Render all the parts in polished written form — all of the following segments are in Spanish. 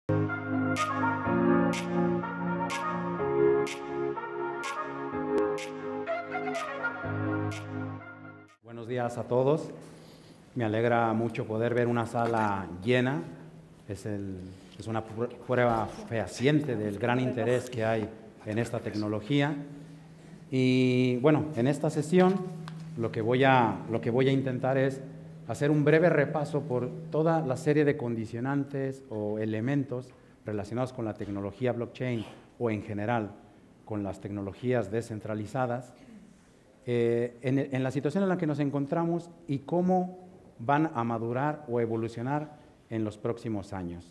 Buenos días a todos. Me alegra mucho poder ver una sala llena. Es una prueba fehaciente del gran interés que hay en esta tecnología. Y bueno, en esta sesión lo que voy a intentar es hacer un breve repaso por toda la serie de condicionantes o elementos relacionados con la tecnología blockchain o en general con las tecnologías descentralizadas, en la situación en la que nos encontramos y cómo van a madurar o evolucionar en los próximos años.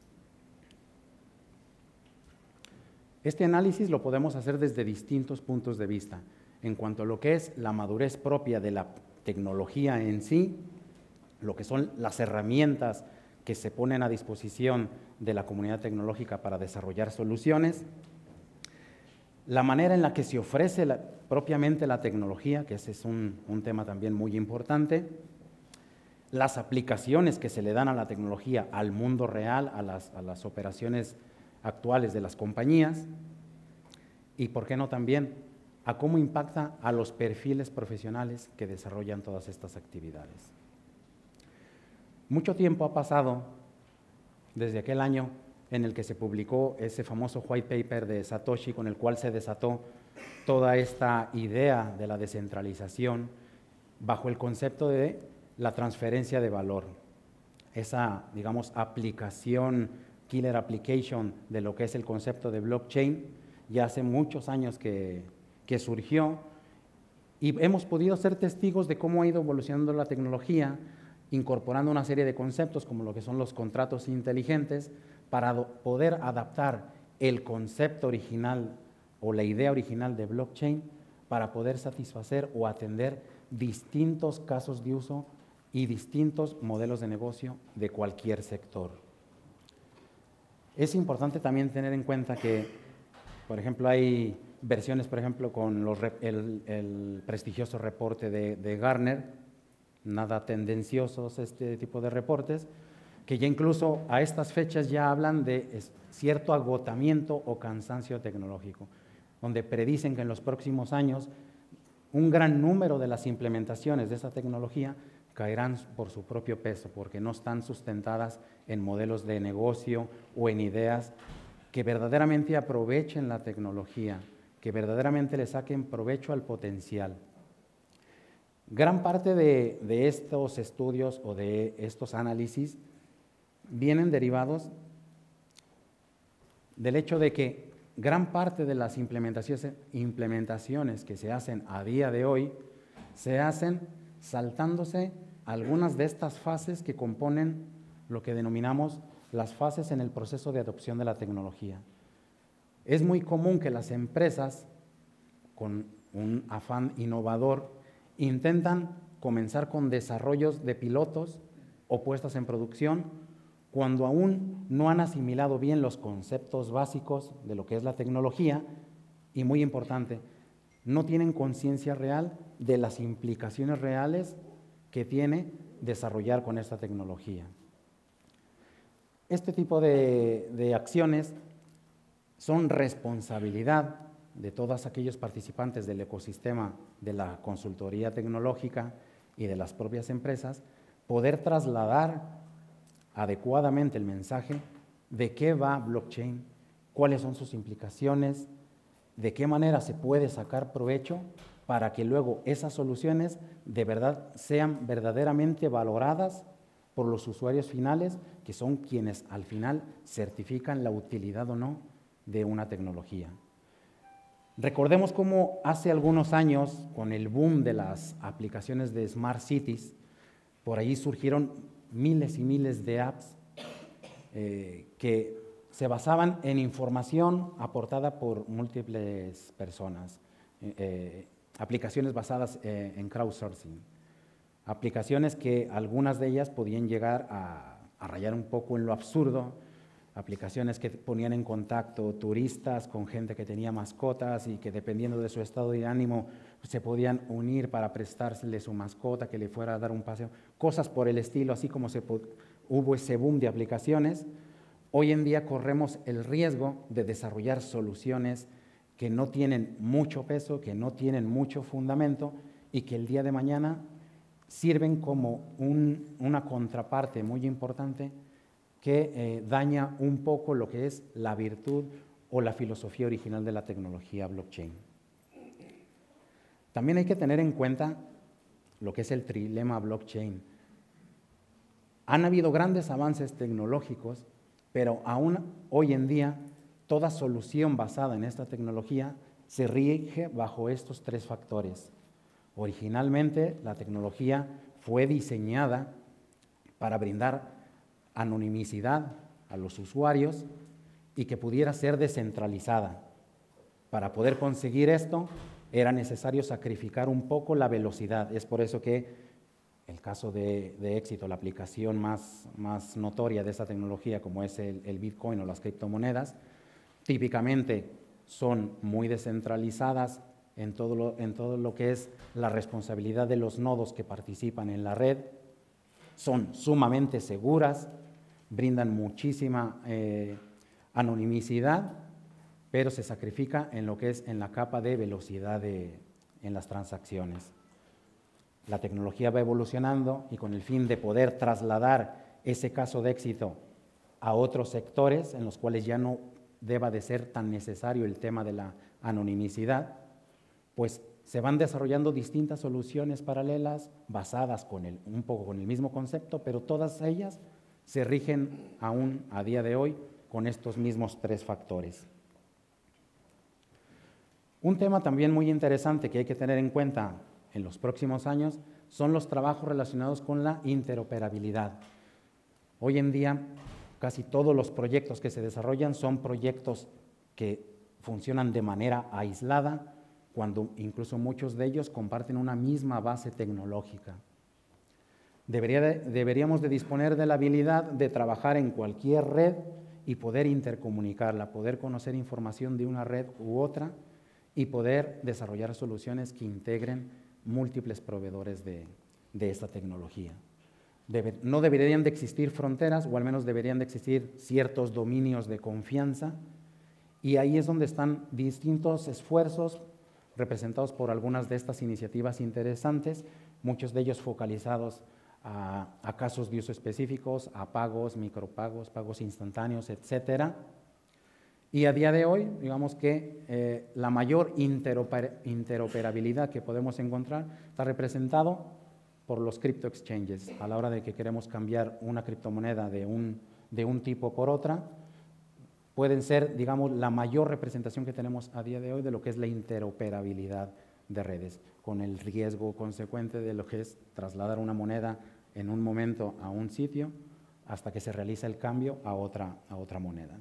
Este análisis lo podemos hacer desde distintos puntos de vista, en cuanto a lo que es la madurez propia de la tecnología en sí, lo que son las herramientas que se ponen a disposición de la comunidad tecnológica para desarrollar soluciones, la manera en la que se ofrece propiamente la tecnología, que ese es un tema también muy importante, las aplicaciones que se le dan a la tecnología al mundo real, a las operaciones actuales de las compañías, y por qué no también a cómo impacta a los perfiles profesionales que desarrollan todas estas actividades. Mucho tiempo ha pasado desde aquel año en el que se publicó ese famoso white paper de Satoshi, con el cual se desató toda esta idea de la descentralización bajo el concepto de la transferencia de valor. Esa, digamos, aplicación, killer application de lo que es el concepto de blockchain, ya hace muchos años que surgió, y hemos podido ser testigos de cómo ha ido evolucionando la tecnología, incorporando una serie de conceptos como lo que son los contratos inteligentes, para poder adaptar el concepto original o la idea original de blockchain para poder satisfacer o atender distintos casos de uso y distintos modelos de negocio de cualquier sector. Es importante también tener en cuenta que, por ejemplo, hay versiones, por ejemplo, con el prestigioso reporte de Gartner, nada tendenciosos este tipo de reportes, que ya incluso a estas fechas ya hablan de cierto agotamiento o cansancio tecnológico, donde predicen que en los próximos años un gran número de las implementaciones de esta tecnología caerán por su propio peso, porque no están sustentadas en modelos de negocio o en ideas que verdaderamente aprovechen la tecnología, que verdaderamente le saquen provecho al potencial. Gran parte de estos estudios o de estos análisis vienen derivados del hecho de que gran parte de las implementaciones que se hacen a día de hoy se hacen saltándose algunas de estas fases que componen lo que denominamos las fases en el proceso de adopción de la tecnología. Es muy común que las empresas, con un afán innovador, intentan comenzar con desarrollos de pilotos o puestas en producción cuando aún no han asimilado bien los conceptos básicos de lo que es la tecnología y, muy importante, no tienen conciencia real de las implicaciones reales que tiene desarrollar con esta tecnología. Este tipo de acciones son responsabilidad de todos aquellos participantes del ecosistema de la consultoría tecnológica y de las propias empresas, poder trasladar adecuadamente el mensaje de qué va blockchain, cuáles son sus implicaciones, de qué manera se puede sacar provecho para que luego esas soluciones de verdad sean verdaderamente valoradas por los usuarios finales, que son quienes al final certifican la utilidad o no de una tecnología. Recordemos cómo hace algunos años, con el boom de las aplicaciones de Smart Cities, por ahí surgieron miles y miles de apps que se basaban en información aportada por múltiples personas, aplicaciones basadas en crowdsourcing, aplicaciones que algunas de ellas podían llegar a rayar un poco en lo absurdo, aplicaciones que ponían en contacto turistas con gente que tenía mascotas y que dependiendo de su estado de ánimo se podían unir para prestársele su mascota, que le fuera a dar un paseo, cosas por el estilo, así como hubo ese boom de aplicaciones. hoy en día corremos el riesgo de desarrollar soluciones que no tienen mucho peso, que no tienen mucho fundamento y que el día de mañana sirven como una contraparte muy importante que daña un poco lo que es la virtud o la filosofía original de la tecnología blockchain. También hay que tener en cuenta lo que es el trilema blockchain. Han habido grandes avances tecnológicos, pero aún hoy en día toda solución basada en esta tecnología se rige bajo estos tres factores. Originalmente, la tecnología fue diseñada para brindar anonimicidad a los usuarios y que pudiera ser descentralizada. Para poder conseguir esto, era necesario sacrificar un poco la velocidad. Es por eso que el caso de éxito, la aplicación más notoria de esta tecnología, como es el Bitcoin o las criptomonedas, típicamente son muy descentralizadas en todo lo que es la responsabilidad de los nodos que participan en la red, son sumamente seguras, brindan muchísima anonimicidad, pero se sacrifica en lo que es en la capa de velocidad en las transacciones. La tecnología va evolucionando y con el fin de poder trasladar ese caso de éxito a otros sectores en los cuales ya no deba de ser tan necesario el tema de la anonimicidad, pues se van desarrollando distintas soluciones paralelas basadas un poco con el mismo concepto, pero todas ellas se rigen aún a día de hoy con estos mismos tres factores. Un tema también muy interesante que hay que tener en cuenta en los próximos años son los trabajos relacionados con la interoperabilidad. Hoy en día, casi todos los proyectos que se desarrollan son proyectos que funcionan de manera aislada, cuando incluso muchos de ellos comparten una misma base tecnológica. Deberíamos de disponer de la habilidad de trabajar en cualquier red y poder intercomunicarla, poder conocer información de una red u otra y poder desarrollar soluciones que integren múltiples proveedores de esta tecnología. No deberían de existir fronteras, o al menos deberían de existir ciertos dominios de confianza, y ahí es donde están distintos esfuerzos representados por algunas de estas iniciativas interesantes, muchos de ellos focalizados a casos de uso específicos, a pagos, micropagos, pagos instantáneos, etcétera. Y a día de hoy, digamos que la mayor interoperabilidad que podemos encontrar está representado por los crypto exchanges. A la hora de que queremos cambiar una criptomoneda de un tipo por otra, pueden ser, digamos, la mayor representación que tenemos a día de hoy de lo que es la interoperabilidad de redes, con el riesgo consecuente de lo que es trasladar una moneda en un momento a un sitio hasta que se realiza el cambio a otra moneda.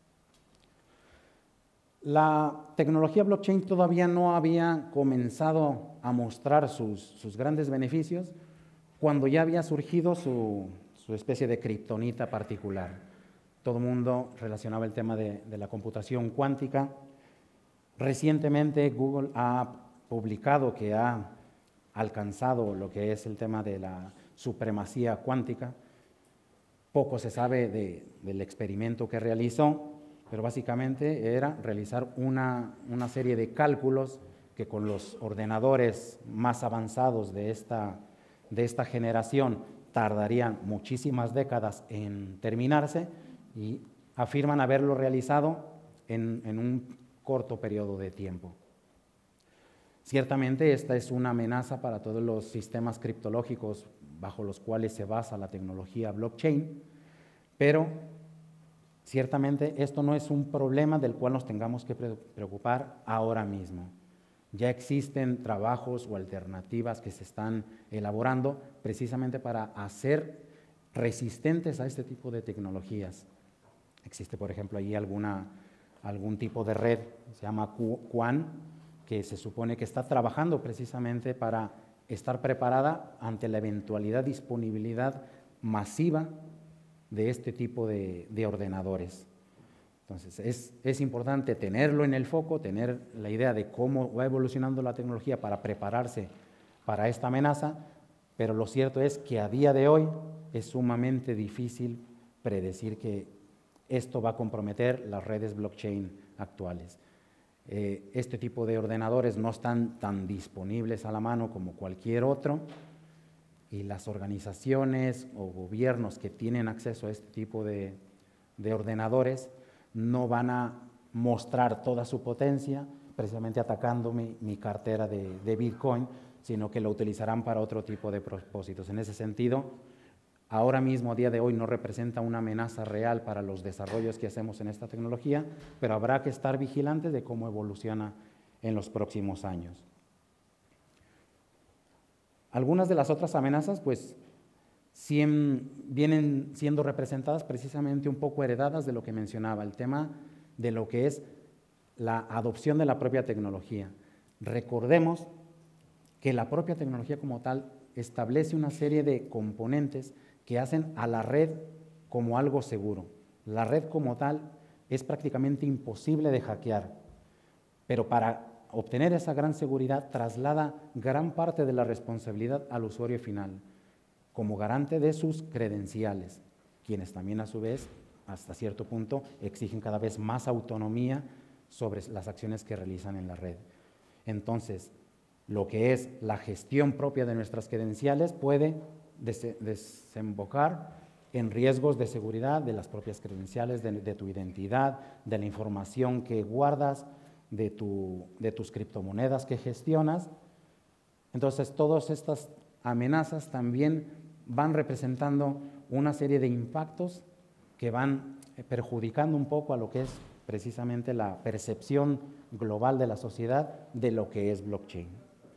La tecnología blockchain todavía no había comenzado a mostrar sus grandes beneficios cuando ya había surgido su especie de kriptonita particular. Todo el mundo relacionaba el tema de la computación cuántica. Recientemente Google ha publicado que ha alcanzado lo que es el tema de la supremacía cuántica. Poco se sabe del experimento que realizó, pero básicamente era realizar una serie de cálculos que con los ordenadores más avanzados de esta generación tardarían muchísimas décadas en terminarse y afirman haberlo realizado en un corto periodo de tiempo. Ciertamente esta es una amenaza para todos los sistemas criptológicos bajo los cuales se basa la tecnología blockchain, pero ciertamente esto no es un problema del cual nos tengamos que preocupar ahora mismo. Ya existen trabajos o alternativas que se están elaborando precisamente para hacer resistentes a este tipo de tecnologías. Existe, por ejemplo, ahí algún tipo de red, se llama Quan, que se supone que está trabajando precisamente para estar preparada ante la eventualidad disponibilidad masiva de este tipo de ordenadores. Entonces, es importante tenerlo en el foco, tener la idea de cómo va evolucionando la tecnología para prepararse para esta amenaza, pero lo cierto es que a día de hoy es sumamente difícil predecir que esto va a comprometer las redes blockchain actuales. Este tipo de ordenadores no están tan disponibles a la mano como cualquier otro, y las organizaciones o gobiernos que tienen acceso a este tipo de ordenadores no van a mostrar toda su potencia precisamente atacando mi cartera de Bitcoin, sino que lo utilizarán para otro tipo de propósitos. En ese sentido, ahora mismo, a día de hoy, no representa una amenaza real para los desarrollos que hacemos en esta tecnología, pero habrá que estar vigilantes de cómo evoluciona en los próximos años. Algunas de las otras amenazas, pues, vienen siendo representadas precisamente un poco heredadas de lo que mencionaba, el tema de lo que es la adopción de la propia tecnología. Recordemos que la propia tecnología como tal establece una serie de componentes que hacen a la red como algo seguro. La red como tal es prácticamente imposible de hackear, pero para obtener esa gran seguridad traslada gran parte de la responsabilidad al usuario final, como garante de sus credenciales, quienes también a su vez, hasta cierto punto, exigen cada vez más autonomía sobre las acciones que realizan en la red. Entonces, lo que es la gestión propia de nuestras credenciales puede desembocar en riesgos de seguridad de las propias credenciales, de tu identidad, de la información que guardas, de tus criptomonedas que gestionas. Entonces, todas estas amenazas también van representando una serie de impactos que van perjudicando un poco a lo que es precisamente la percepción global de la sociedad de lo que es blockchain.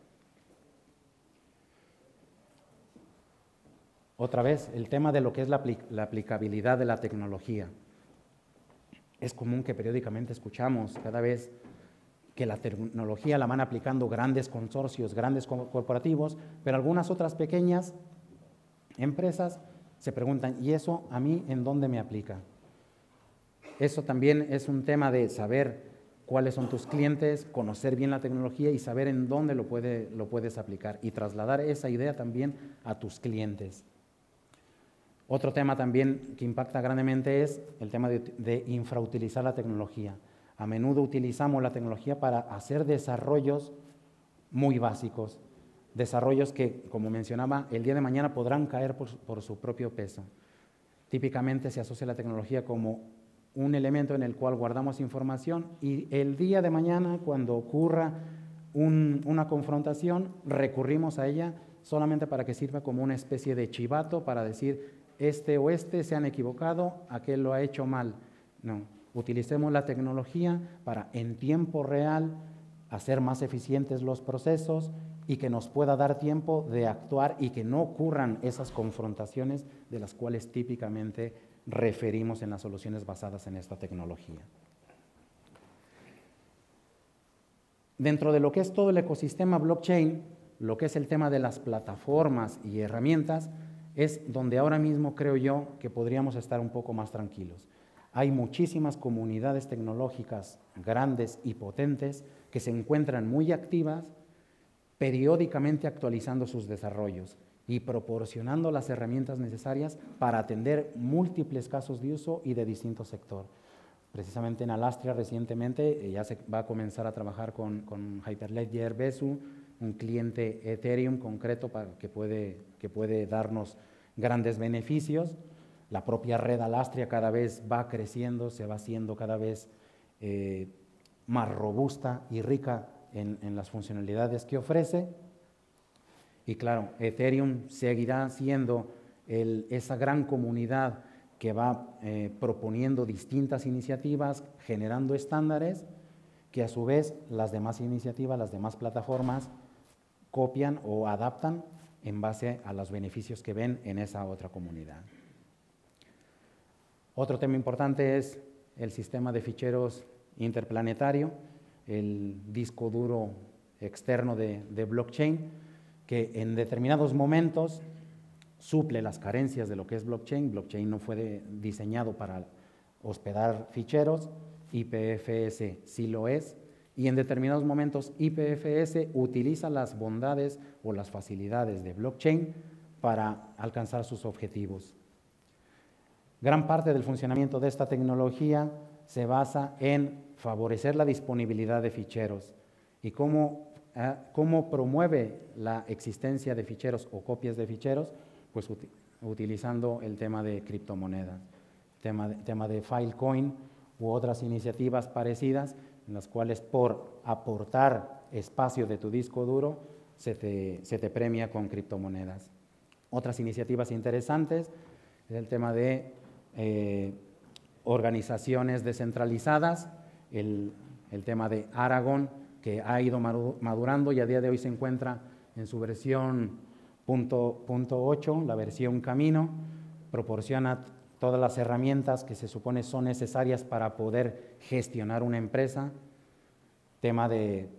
Otra vez, el tema de lo que es la aplicabilidad de la tecnología. Es común que periódicamente escuchamos cada vez que la tecnología la van aplicando grandes consorcios, grandes corporativos, pero algunas otras pequeñas empresas se preguntan, ¿y eso a mí en dónde me aplica? Eso también es un tema de saber cuáles son tus clientes, conocer bien la tecnología y saber en dónde lo puedes aplicar y trasladar esa idea también a tus clientes. Otro tema también que impacta grandemente es el tema de infrautilizar la tecnología. A menudo utilizamos la tecnología para hacer desarrollos muy básicos, desarrollos que, como mencionaba, el día de mañana podrán caer por su propio peso. Típicamente se asocia la tecnología como un elemento en el cual guardamos información y el día de mañana, cuando ocurra una confrontación, recurrimos a ella solamente para que sirva como una especie de chivato para decir este o este se han equivocado, aquel lo ha hecho mal. No, utilicemos la tecnología para en tiempo real hacer más eficientes los procesos y que nos pueda dar tiempo de actuar y que no ocurran esas confrontaciones de las cuales típicamente referimos en las soluciones basadas en esta tecnología. Dentro de lo que es todo el ecosistema blockchain, lo que es el tema de las plataformas y herramientas, es donde ahora mismo creo yo que podríamos estar un poco más tranquilos. Hay muchísimas comunidades tecnológicas grandes y potentes que se encuentran muy activas, periódicamente actualizando sus desarrollos y proporcionando las herramientas necesarias para atender múltiples casos de uso y de distinto sector. Precisamente en Alastria recientemente ya se va a comenzar a trabajar con Hyperledger Besu, un cliente Ethereum concreto que puede darnos grandes beneficios. La propia red Alastria cada vez va creciendo, se va haciendo cada vez más robusta y rica en las funcionalidades que ofrece. Y claro, Ethereum seguirá siendo esa gran comunidad que va proponiendo distintas iniciativas, generando estándares, que a su vez las demás iniciativas, las demás plataformas copian o adaptan en base a los beneficios que ven en esa otra comunidad. Otro tema importante es el sistema de ficheros interplanetario, el disco duro externo de blockchain, que en determinados momentos suple las carencias de lo que es blockchain. Blockchain no fue diseñado para hospedar ficheros, IPFS sí lo es, y en determinados momentos IPFS utiliza las bondades o las facilidades de blockchain para alcanzar sus objetivos. Gran parte del funcionamiento de esta tecnología se basa en favorecer la disponibilidad de ficheros. ¿Y cómo promueve la existencia de ficheros o copias de ficheros? Pues utilizando el tema de criptomonedas, tema de Filecoin u otras iniciativas parecidas, en las cuales por aportar espacio de tu disco duro se te premia con criptomonedas. Otras iniciativas interesantes es el tema de organizaciones descentralizadas, el tema de Aragon, que ha ido madurando y a día de hoy se encuentra en su versión .8, la versión camino, proporciona todas las herramientas que se supone son necesarias para poder gestionar una empresa, tema de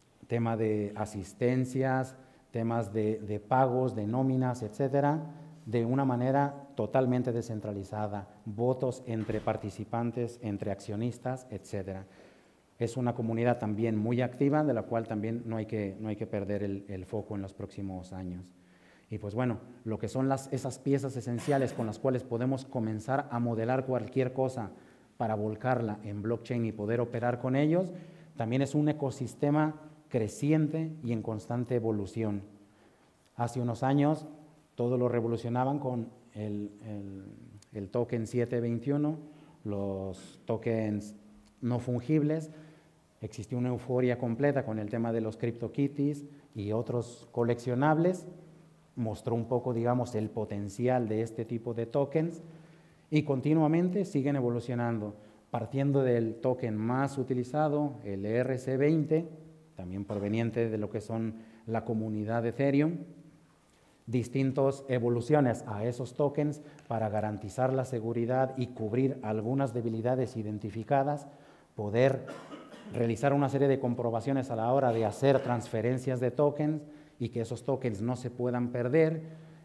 asistencias, temas de pagos, de nóminas, etcétera, de una manera totalmente descentralizada, votos entre participantes, entre accionistas, etcétera. Es una comunidad también muy activa, de la cual también no hay que perder el foco en los próximos años. Y pues bueno, lo que son esas piezas esenciales con las cuales podemos comenzar a modelar cualquier cosa para volcarla en blockchain y poder operar con ellos, también es un ecosistema creciente y en constante evolución. Hace unos años todo lo revolucionaban con el token 721, los tokens no fungibles. Existió una euforia completa con el tema de los CryptoKitties y otros coleccionables. Mostró un poco, digamos, el potencial de este tipo de tokens y continuamente siguen evolucionando, partiendo del token más utilizado, el ERC20, también proveniente de lo que son la comunidad de Ethereum, distintas evoluciones a esos tokens para garantizar la seguridad y cubrir algunas debilidades identificadas, poder realizar una serie de comprobaciones a la hora de hacer transferencias de tokens y que esos tokens no se puedan perder,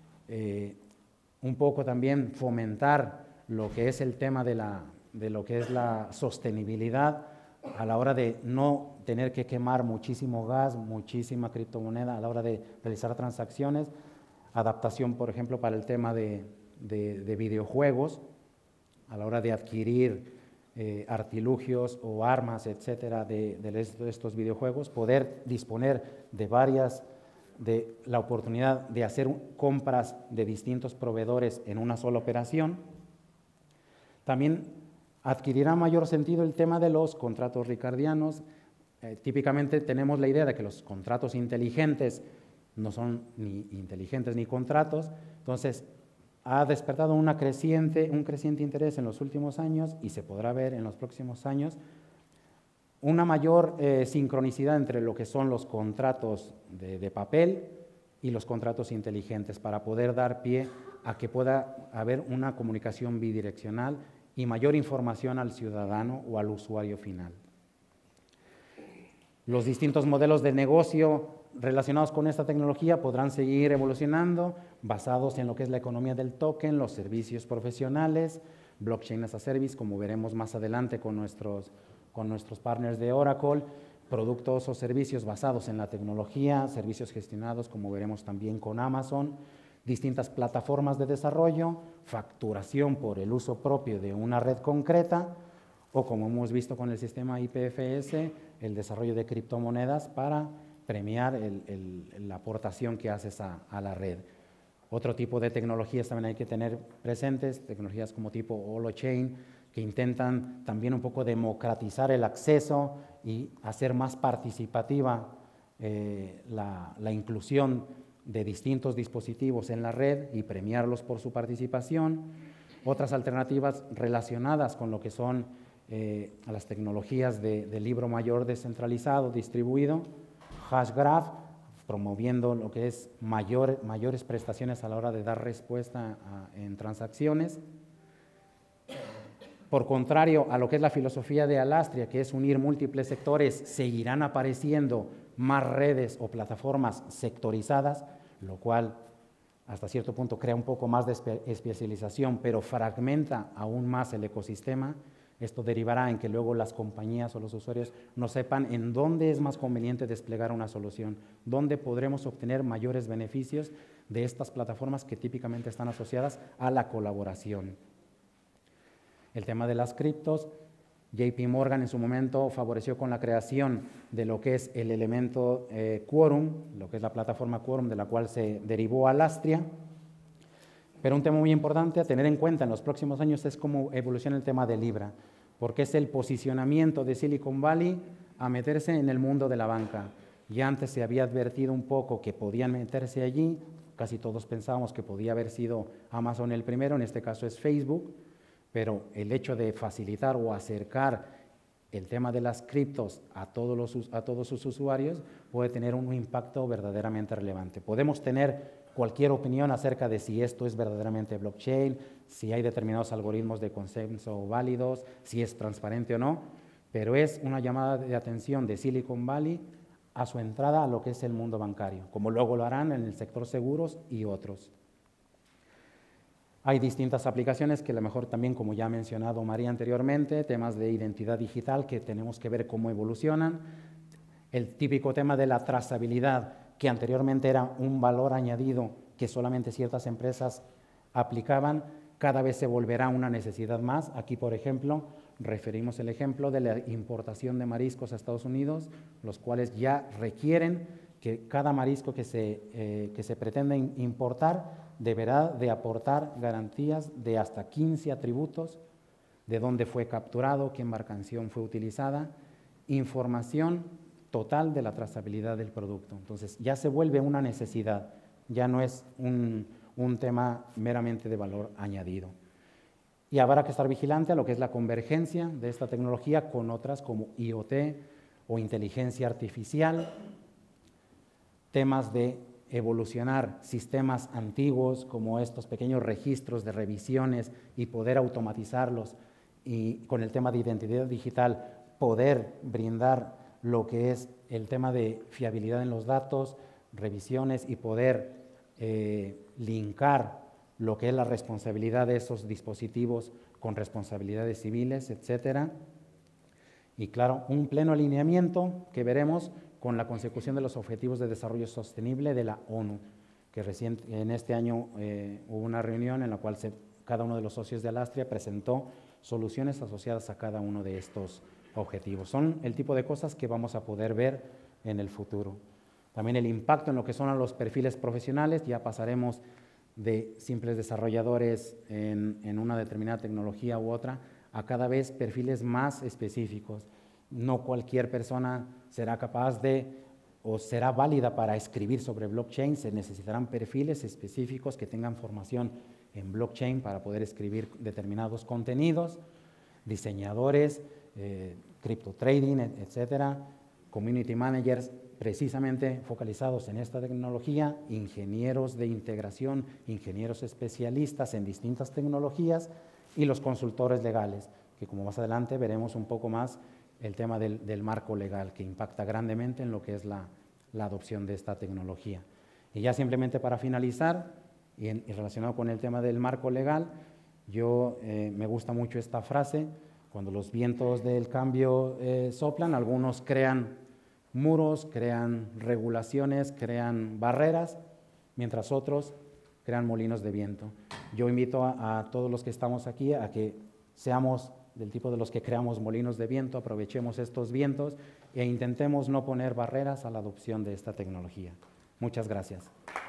un poco también fomentar lo que es el tema de lo que es la sostenibilidad a la hora de no tener que quemar muchísimo gas, muchísima criptomoneda a la hora de realizar transacciones, adaptación, por ejemplo, para el tema de videojuegos, a la hora de adquirir artilugios o armas, etcétera, de estos videojuegos, poder disponer de la oportunidad de hacer compras de distintos proveedores en una sola operación. También adquirirá mayor sentido el tema de los contratos ricardianos. Típicamente tenemos la idea de que los contratos inteligentes no son ni inteligentes ni contratos, entonces ha despertado un creciente interés en los últimos años y se podrá ver en los próximos años una mayor sincronicidad entre lo que son los contratos de papel y los contratos inteligentes para poder dar pie a que pueda haber una comunicación bidireccional y mayor información al ciudadano o al usuario final. Los distintos modelos de negocio relacionados con esta tecnología podrán seguir evolucionando, basados en lo que es la economía del token, los servicios profesionales, blockchain as a service, como veremos más adelante con nuestros partners de Oracle, productos o servicios basados en la tecnología, servicios gestionados, como veremos también con Amazon, distintas plataformas de desarrollo, facturación por el uso propio de una red concreta, o como hemos visto con el sistema IPFS, el desarrollo de criptomonedas para premiar la aportación que haces a la red. Otro tipo de tecnologías también hay que tener presentes, tecnologías como tipo holochain, que intentan también un poco democratizar el acceso y hacer más participativa la inclusión de distintos dispositivos en la red y premiarlos por su participación. Otras alternativas relacionadas con lo que son las tecnologías de libro mayor descentralizado, distribuido, Hashgraph, promoviendo lo que es mayores prestaciones a la hora de dar respuesta en transacciones. Por contrario a lo que es la filosofía de Alastria, que es unir múltiples sectores, seguirán apareciendo más redes o plataformas sectorizadas, lo cual hasta cierto punto crea un poco más de especialización, pero fragmenta aún más el ecosistema. Esto derivará en que luego las compañías o los usuarios no sepan en dónde es más conveniente desplegar una solución, dónde podremos obtener mayores beneficios de estas plataformas que típicamente están asociadas a la colaboración. El tema de las criptos, JP Morgan en su momento favoreció con la creación de lo que es el elemento Quorum, lo que es la plataforma Quorum, de la cual se derivó Alastria. Pero un tema muy importante a tener en cuenta en los próximos años es cómo evoluciona el tema de Libra, porque es el posicionamiento de Silicon Valley a meterse en el mundo de la banca. Ya antes se había advertido un poco que podían meterse allí, casi todos pensábamos que podía haber sido Amazon el primero, en este caso es Facebook, pero el hecho de facilitar o acercar el tema de las criptos a todos sus usuarios puede tener un impacto verdaderamente relevante. Podemos tener cualquier opinión acerca de si esto es verdaderamente blockchain, si hay determinados algoritmos de consenso válidos, si es transparente o no, pero es una llamada de atención de Silicon Valley a su entrada a lo que es el mundo bancario, como luego lo harán en el sector seguros y otros. Hay distintas aplicaciones que a lo mejor también, como ya ha mencionado María anteriormente, temas de identidad digital que tenemos que ver cómo evolucionan. El típico tema de la trazabilidad, que anteriormente era un valor añadido que solamente ciertas empresas aplicaban, cada vez se volverá una necesidad más. Aquí, por ejemplo, referimos el ejemplo de la importación de mariscos a Estados Unidos, los cuales ya requieren que cada marisco que se pretende importar deberá de aportar garantías de hasta 15 atributos, de dónde fue capturado, qué embarcación fue utilizada, información total de la trazabilidad del producto. Entonces ya se vuelve una necesidad, ya no es un tema meramente de valor añadido. Y habrá que estar vigilante a lo que es la convergencia de esta tecnología con otras como IoT o inteligencia artificial, temas de evolucionar sistemas antiguos como estos pequeños registros de revisiones y poder automatizarlos, y con el tema de identidad digital poder brindar lo que es el tema de fiabilidad en los datos, revisiones y poder linkar lo que es la responsabilidad de esos dispositivos con responsabilidades civiles, etcétera. Y claro, un pleno alineamiento que veremos con la consecución de los Objetivos de Desarrollo Sostenible de la ONU, que en este año hubo una reunión en la cual cada uno de los socios de Alastria presentó soluciones asociadas a cada uno de estos objetivos. Son el tipo de cosas que vamos a poder ver en el futuro. También el impacto en lo que son los perfiles profesionales, ya pasaremos de simples desarrolladores en una determinada tecnología u otra a cada vez perfiles más específicos. No cualquier persona será capaz de o será válida para escribir sobre blockchain, se necesitarán perfiles específicos que tengan formación en blockchain para poder escribir determinados contenidos, diseñadores, crypto trading, etcétera, community managers precisamente focalizados en esta tecnología, ingenieros de integración, ingenieros especialistas en distintas tecnologías y los consultores legales, que como más adelante veremos un poco más el tema del marco legal, que impacta grandemente en lo que es la adopción de esta tecnología. Y ya simplemente para finalizar, y relacionado con el tema del marco legal, me gusta mucho esta frase: cuando los vientos del cambio soplan, algunos crean muros, crean regulaciones, crean barreras, mientras otros crean molinos de viento. Yo invito a todos los que estamos aquí a que seamos del tipo de los que creamos molinos de viento, aprovechemos estos vientos e intentemos no poner barreras a la adopción de esta tecnología. Muchas gracias.